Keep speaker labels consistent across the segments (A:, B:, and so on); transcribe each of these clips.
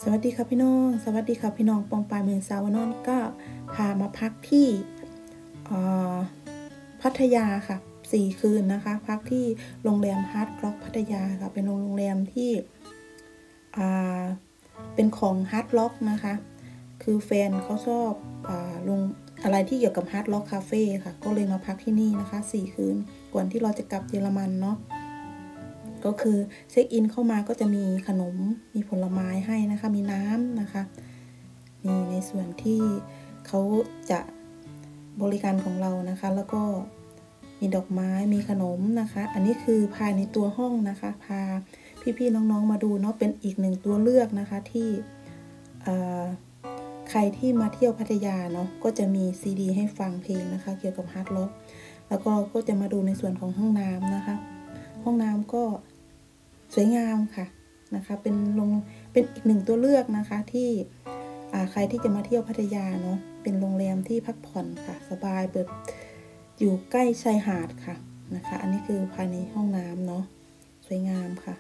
A: สวัสดีค่ะพี่น้องสวัสดีค่ะพี่น้องปองปายเมืองสาวนอนก็พามาพักที่พัทยาค่ะ4 คืนนะคะพักที่โรงแรมฮาร์ดร็อกพัทยาค่ะเป็นโรงแรมที่เป็นของฮาร์ดร็อกนะคะคือแฟนเขาชอบลงอะไรที่เกี่ยวกับฮาร์ดร็อกคาเฟ่ค่ะก็เลยมาพักที่นี่นะคะ4 คืนก่อนที่เราจะกลับเยอรมันเนาะก็คือเช็คอินเข้ามาก็จะมีขนมมีผลไม้ให้นะคะมีน้ำนะคะนี่ในส่วนที่เขาจะบริการของเรานะคะแล้วก็มีดอกไม้มีขนมนะคะอันนี้คือภายในตัวห้องนะคะพาพี่ๆน้องๆมาดูเนาะเป็นอีก1 ตัวเลือกนะคะที่ใครที่มาเที่ยวพัทยาเนาะก็จะมีซีดีให้ฟังเพลงนะคะเกี่ยวกับฮาร์ดร็อกแล้วก็จะมาดูในส่วนของห้องน้ำนะคะห้องน้ำก็สวยงามค่ะนะคะเป็นอีก1 ตัวเลือกนะคะที่ใครที่จะมาเที่ยวพัทยาเนาะเป็นโรงแรมที่พักผ่อนค่ะสบายแบบอยู่ใกล้ชายหาดค่ะนะคะอันนี้คือภายในห้องน้ำเนาะสวยงามค่ะ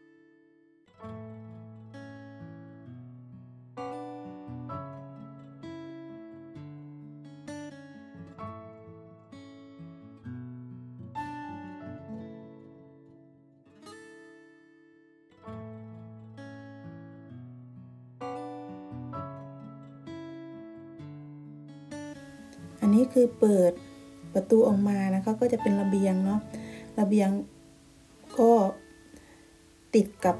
A: อันนี้คือเปิดประตูออกมานะคะก็จะเป็นระเบียงเนาะระเบียงก็ติดกับ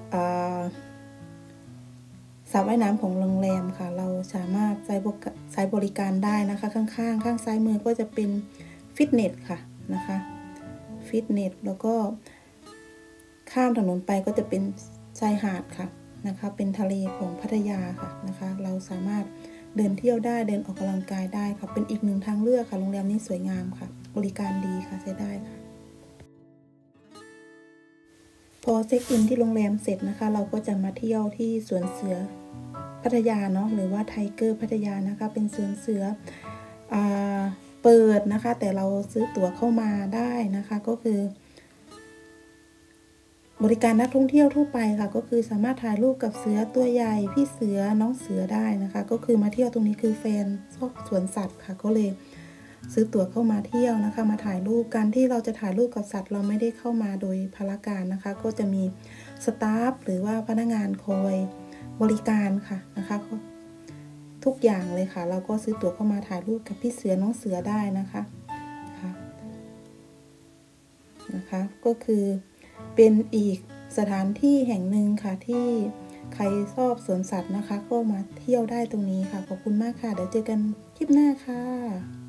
A: สระว่ายน้ำของโรงแรมค่ะเราสามารถใช้บริการได้นะคะข้างซ้ายมือก็จะเป็นฟิตเนสค่ะนะคะฟิตเนสแล้วก็ข้ามถนนไปก็จะเป็นชายหาดค่ะนะคะเป็นทะเลของพัทยาค่ะนะคะเราสามารถเดินเที่ยวได้เดินออกกำลังกายได้ค่ะเป็นอีก1 ทางเลือกค่ะโรงแรมนี้สวยงามค่ะบริการดีค่ะใช้ได้ค่ะพอเช็คอินที่โรงแรมเสร็จนะคะเราก็จะมาเที่ยวที่สวนเสือพัทยาเนาะหรือว่าไทเกอร์พัทยานะคะเป็นสวนเสือเปิดนะคะแต่เราซื้อตั๋วเข้ามาได้นะคะก็คือบริการนักท่องเที่ยวทั่วไปค่ะก็คือสามารถถ่ายรูปกับเสือตัวใหญ่พี่เสือน้องเสือได้นะคะก็คือมาเที่ยวตรงนี้คือแฟนชอบสวนสัตว์ค่ะก็เลยซื้อตั๋วเข้ามาเที่ยวนะคะมาถ่ายรูปการที่เราจะถ่ายรูปกับสัตว์เราไม่ได้เข้ามาโดยพลการนะคะก็จะมีสตาฟหรือว่าพนักงานคอยบริการค่ะนะคะทุกอย่างเลยค่ะเราก็ซื้อตั๋วเข้ามาถ่ายรูปกับพี่เสือน้องเสือได้นะคะก็คือเป็นอีกสถานที่แห่งหนึ่งค่ะที่ใครชอบสวนสัตว์นะคะก็มาเที่ยวได้ตรงนี้ค่ะขอบคุณมากค่ะเดี๋ยวเจอกันคลิปหน้าค่ะ